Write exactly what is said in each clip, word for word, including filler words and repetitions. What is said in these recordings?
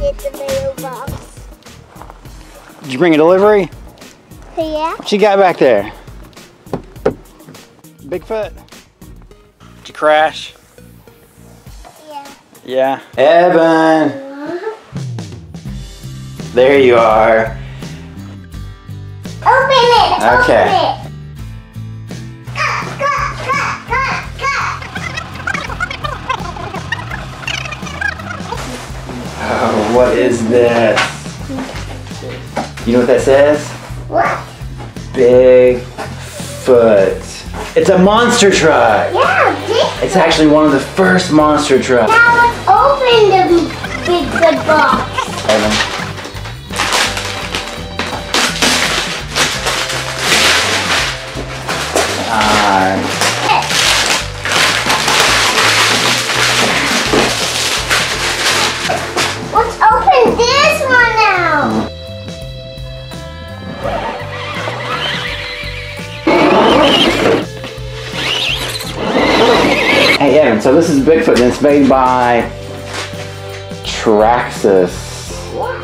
get the mailbox. Did you bring a delivery? Yeah. What you got back there? Bigfoot? Did you crash? Yeah. Yeah. Evan! There you are. Open it! Okay. Open it! Cut, cut, cut, cut, cut! Oh, what is this? You know what that says? What? Bigfoot. It's a monster truck. Yeah, Bigfoot. It's actually one of the first monster trucks. Now let's open the Bigfoot box. Evan. Uh, Let's open this one now. Hey Evan, so this is Bigfoot and it's made by Traxxas. Yeah.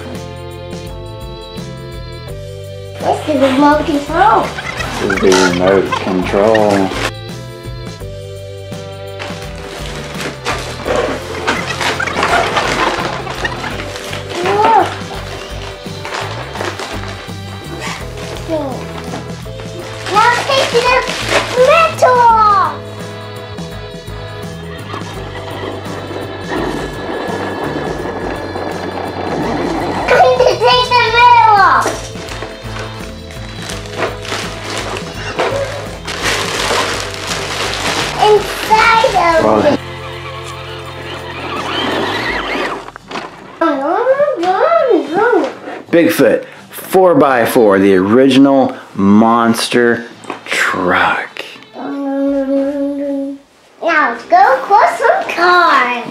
This is the remote control. This is the remote control. Look. Now take the metal off. Going to take the metal off. Inside of Well, it. Bigfoot four by four, the original monster truck. Now let's go cross some cars.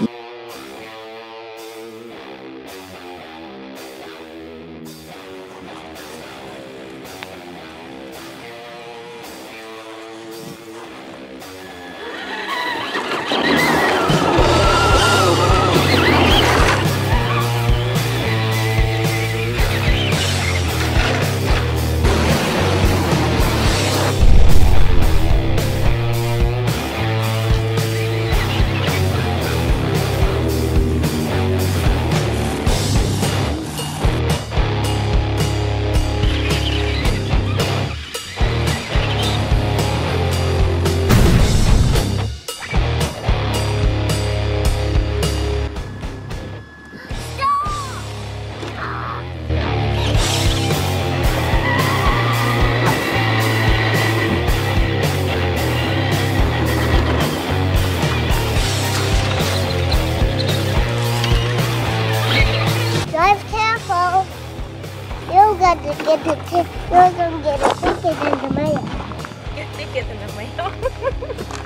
Drive careful. You're going to get a ticket. You're going to get a ticket in the mail. Get ticket in the mail.